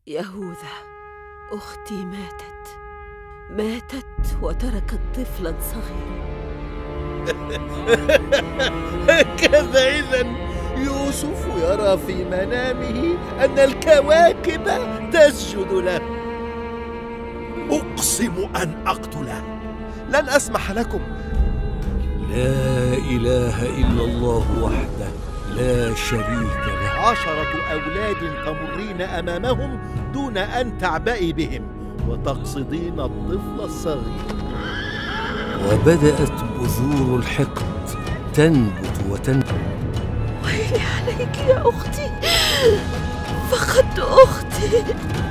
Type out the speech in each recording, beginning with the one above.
يهوذا، أختي ماتت وتركت طفلا صغيرا. هكذا إذن يوسف يرى في منامه أن الكواكب تسجد له. أقسم أن أقتله، لن أسمح لكم. لا إله إلا الله وحده لا شريك له. 10 أولاد تمرين أمامهم دون أن تعبئي بهم وتقصدين الطفل الصغير. وبدأت بذور الحقد تنبت وتنبت. ويلي عليك يا أختي، فقدت أختي.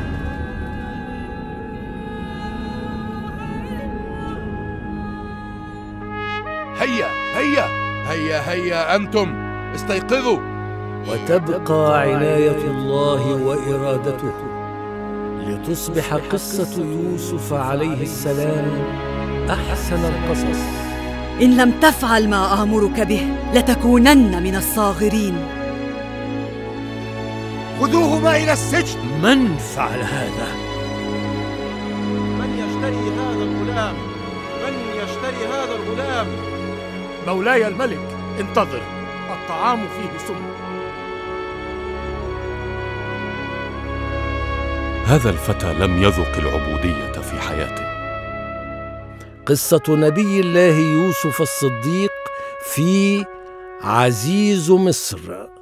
هيا هيا هيا هيا أنتم استيقظوا. وتبقى عناية الله وإرادته لتصبح قصة يوسف عليه السلام أحسن القصص. إن لم تفعل ما آمرك به لتكونن من الصاغرين. خذوهما إلى السجن. من فعل هذا؟ من يشتري هذا الغلام؟ من يشتري هذا الغلام؟ مولاي الملك، انتظر، الطعام فيه سم. هذا الفتى لم يذق العبودية في حياته. قصة نبي الله يوسف الصديق في عزيز مصر.